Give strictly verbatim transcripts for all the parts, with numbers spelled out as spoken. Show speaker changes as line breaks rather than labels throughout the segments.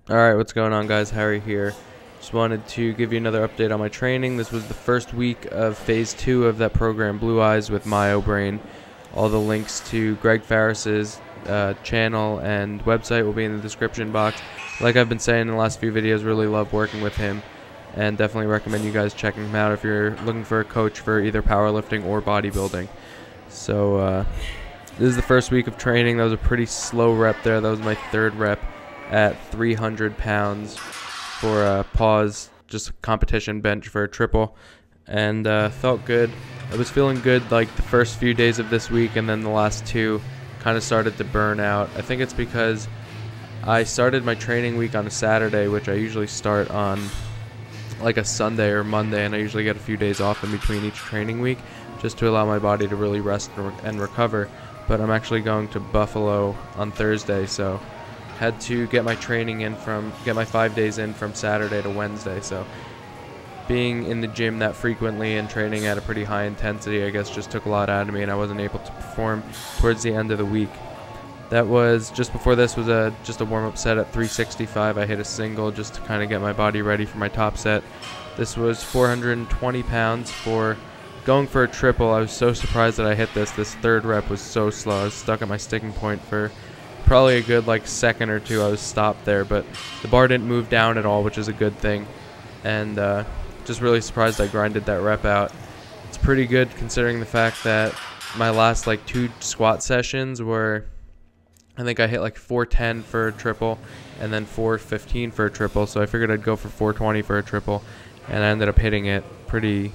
Alright, what's going on, guys? Harry here. Just wanted to give you another update on my training. This was the first week of phase two of that program, Blue Eyes with MyoBrain. All the links to Greg Farris's uh, channel and website will be in the description box. Like I've been saying in the last few videos, really love working with him, and definitely recommend you guys checking him out if you're looking for a coach for either powerlifting or bodybuilding. So uh, this is the first week of training. That was a pretty slow rep there. That was my third rep at three hundred pounds for a pause, just a competition bench for a triple, and uh, felt good. I was feeling good like the first few days of this week, and then the last two kind of started to burn out. I think it's because I started my training week on a Saturday, which I usually start on like a Sunday or Monday, and I usually get a few days off in between each training week just to allow my body to really rest and, re and recover. But I'm actually going to Buffalo on Thursday, so had to get my training in from, get my five days in from Saturday to Wednesday. So being in the gym that frequently and training at a pretty high intensity, I guess, just took a lot out of me, and I wasn't able to perform towards the end of the week. That was, just before this was a just a warm-up set at three sixty-five. I hit a single just to kind of get my body ready for my top set. This was four hundred twenty pounds for going for a triple. I was so surprised that I hit this. This third rep was so slow. I was stuck at my sticking point for probably a good like second or two. I was stopped there, but the bar didn't move down at all, which is a good thing. And uh, just really surprised I grinded that rep out. It's pretty good considering the fact that my last like two squat sessions were, I think I hit like four ten for a triple and then four fifteen for a triple. So I figured I'd go for four twenty for a triple, and I ended up hitting it pretty.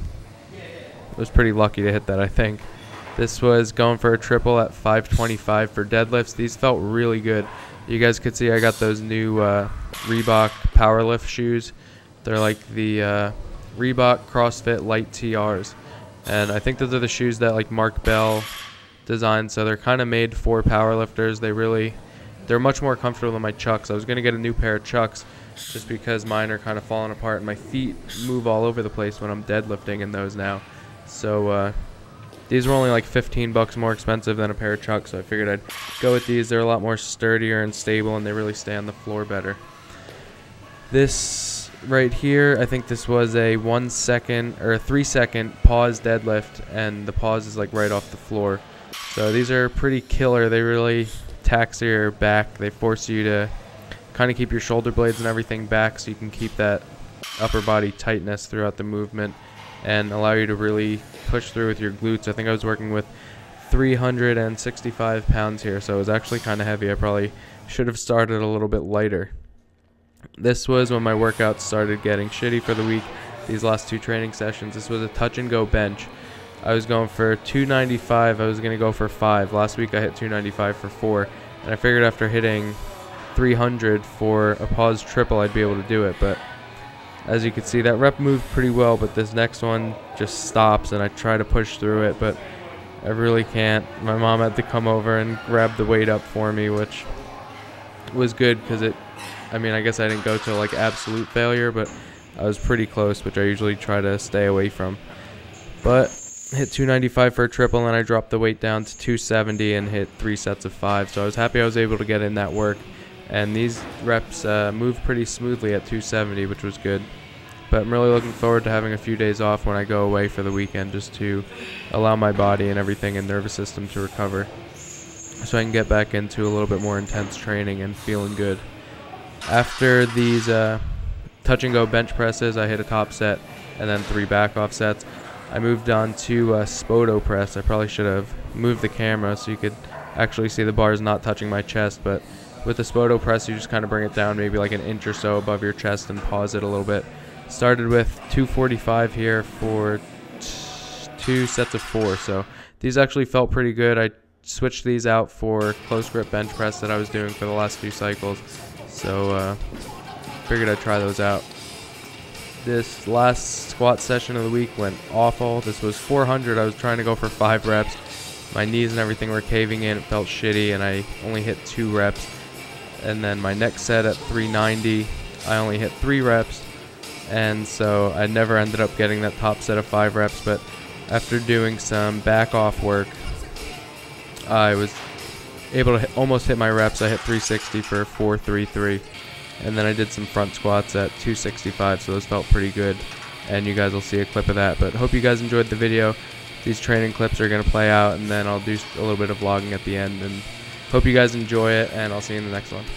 I was pretty lucky to hit that, I think. This was going for a triple at five twenty-five for deadlifts. These felt really good. You guys could see I got those new uh, Reebok Powerlift shoes. They're like the uh, Reebok CrossFit Light T Rs. And I think those are the shoes that like Mark Bell designed. So they're kind of made for powerlifters. They really, they're much more comfortable than my Chucks. I was going to get a new pair of Chucks just because mine are kind of falling apart and my feet move all over the place when I'm deadlifting in those now. So uh, these were only like fifteen bucks more expensive than a pair of Chucks, so I figured I'd go with these. They're a lot more sturdier and stable, and they really stay on the floor better. This right here, I think this was a one second or a three second pause deadlift, and the pause is like right off the floor. So these are pretty killer. They really tax your back. They force you to kind of keep your shoulder blades and everything back so you can keep that upper body tightness throughout the movement and allow you to really push through with your glutes. I think I was working with three hundred sixty-five pounds here, so it was actually kind of heavy. I probably should have started a little bit lighter. This was when my workouts started getting shitty for the week, these last two training sessions. This was a touch and go bench. I was going for two ninety-five. I was going to go for five. Last week I hit two ninety-five for four, and I figured after hitting three hundred for a pause triple I'd be able to do it, but as you can see, that rep moved pretty well, but this next one just stops, and I try to push through it, but I really can't. My mom had to come over and grab the weight up for me, which was good because it, I mean, I guess I didn't go to like absolute failure, but I was pretty close, which I usually try to stay away from. But hit two ninety-five for a triple, and then I dropped the weight down to two seventy and hit three sets of five. So I was happy I was able to get in that work. And these reps uh, moved pretty smoothly at two seventy, which was good. But I'm really looking forward to having a few days off when I go away for the weekend, just to allow my body and everything and nervous system to recover, so I can get back into a little bit more intense training and feeling good. After these uh, touch and go bench presses, I hit a top set and then three back off sets. I moved on to a Spoto press. I probably should have moved the camera so you could actually see the bars not touching my chest, but with the Spoto press, you just kind of bring it down maybe like an inch or so above your chest and pause it a little bit. Started with two forty-five here for two sets of four. So these actually felt pretty good. I switched these out for close grip bench press that I was doing for the last few cycles. So uh, figured I'd try those out. This last squat session of the week went awful. This was four hundred. I was trying to go for five reps. My knees and everything were caving in. It felt shitty, and I only hit two reps. And then my next set at three ninety, I only hit three reps, and so I never ended up getting that top set of five reps. But after doing some back off work, I was able to hit, almost hit my reps. I hit three sixty for four thirty-three, and then I did some front squats at two sixty-five, so those felt pretty good, and you guys will see a clip of that. But hope you guys enjoyed the video. These training clips are going to play out, and then I'll do a little bit of vlogging at the end, and hope you guys enjoy it, and I'll see you in the next one.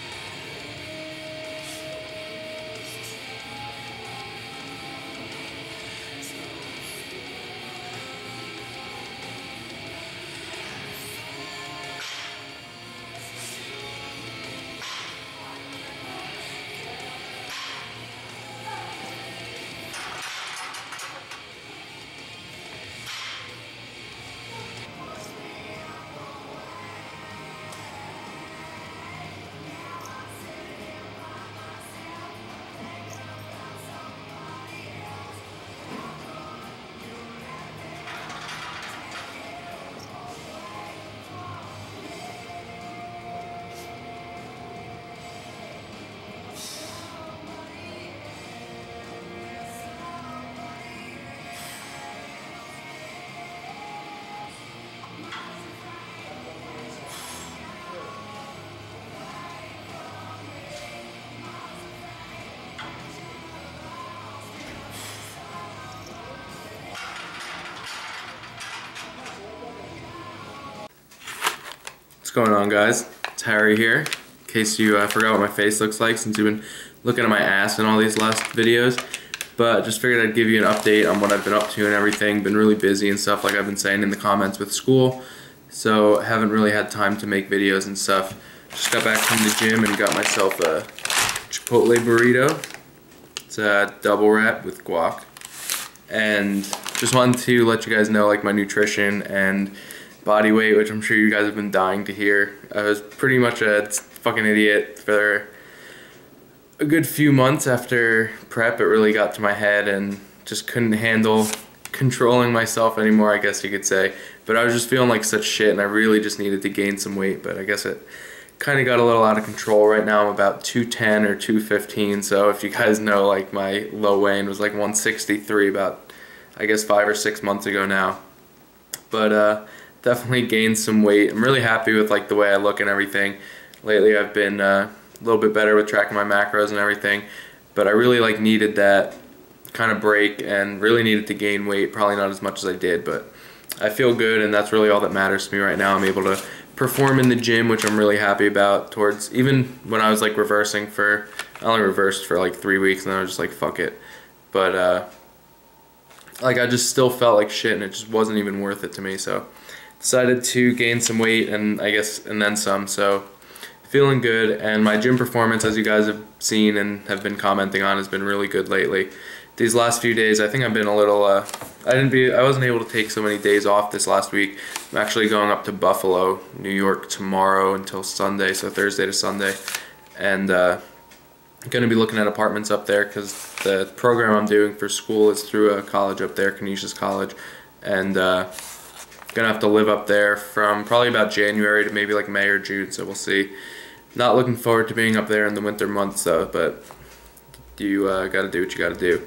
What's going on, guys? It's Harry here. In case you uh, forgot what my face looks like since you've been looking at my ass in all these last videos. But just figured I'd give you an update on what I've been up to and everything. Been really busy and stuff, like I've been saying in the comments with school. So haven't really had time to make videos and stuff. Just got back from the gym and got myself a Chipotle burrito. It's a double wrap with guac. And just wanted to let you guys know like my nutrition and body weight, which I'm sure you guys have been dying to hear. I was pretty much a fucking idiot for a good few months after prep. It really got to my head and just couldn't handle controlling myself anymore, I guess you could say. But I was just feeling like such shit, and I really just needed to gain some weight, but I guess it kind of got a little out of control. Right now I'm about two ten or two fifteen, so if you guys know, like my low weigh-in was like one sixty-three about, I guess, five or six months ago now. But uh, definitely gained some weight. I'm really happy with like the way I look and everything. Lately I've been uh, a little bit better with tracking my macros and everything, but I really like needed that kind of break and really needed to gain weight. Probably not as much as I did, but I feel good, and that's really all that matters to me right now. I'm able to perform in the gym, which I'm really happy about. Towards even when I was like reversing for, I only reversed for like three weeks and then I was just like, fuck it. But uh, like I just still felt like shit, and it just wasn't even worth it to me. So decided to gain some weight, and I guess and then some. So feeling good, and my gym performance, as you guys have seen and have been commenting on, has been really good lately. These last few days, I think I've been a little. Uh, I didn't be. I wasn't able to take so many days off this last week. I'm actually going up to Buffalo, New York tomorrow until Sunday, so Thursday to Sunday, and uh, going to be looking at apartments up there because the program I'm doing for school is through a college up there, Canisius College, and. Uh, Gonna have to live up there from probably about January to maybe like May or June, so we'll see. Not looking forward to being up there in the winter months though, but you uh, gotta do what you gotta do.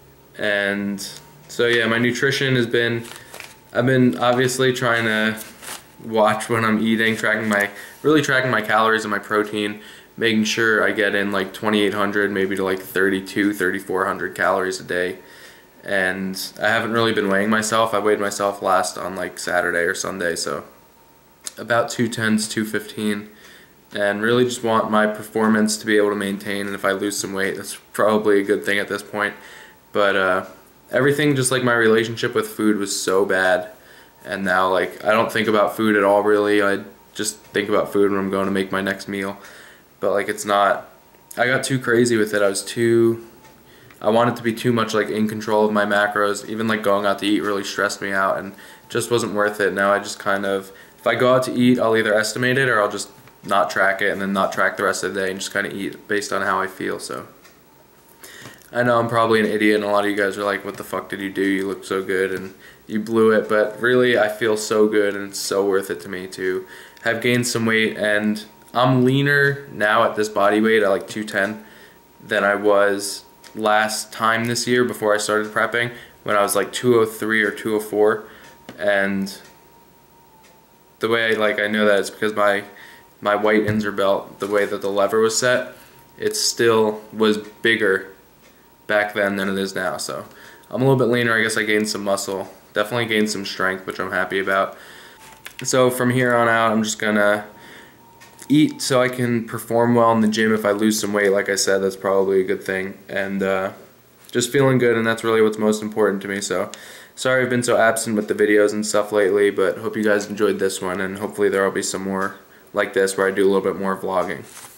And so yeah, my nutrition has been, I've been obviously trying to watch what I'm eating, tracking my, really tracking my calories and my protein, making sure I get in like twenty-eight hundred, maybe to like thirty-two, thirty-four hundred calories a day. And I haven't really been weighing myself. I weighed myself last on like Saturday or Sunday, so about two ten to two fifteen, and really just want my performance to be able to maintain, and if I lose some weight, that's probably a good thing at this point. But uh, everything, just like my relationship with food, was so bad, and now like I don't think about food at all really. I just think about food when I'm going to make my next meal, but like it's not, I got too crazy with it. I was too I wanted to be too much like in control of my macros. Even like going out to eat really stressed me out and just wasn't worth it. Now I just kind of, if I go out to eat, I'll either estimate it or I'll just not track it and then not track the rest of the day and just kind of eat based on how I feel. So I know I'm probably an idiot, and a lot of you guys are like, what the fuck did you do? You look so good and you blew it. But really I feel so good, and it's so worth it to me to have gained some weight, and I'm leaner now at this body weight at like two ten than I was last time this year before I started prepping, when I was like two oh three or two oh four. And the way I like I know that it's because my my white Inzer belt, the way that the lever was set, it still was bigger back then than it is now. So I'm a little bit leaner. I guess I gained some muscle. Definitely gained some strength, which I'm happy about. So from here on out, I'm just gonna eat so I can perform well in the gym. If I lose some weight, like I said, that's probably a good thing. And uh, just feeling good, and that's really what's most important to me. So sorry I've been so absent with the videos and stuff lately, but hope you guys enjoyed this one, and hopefully there will be some more like this where I do a little bit more vlogging.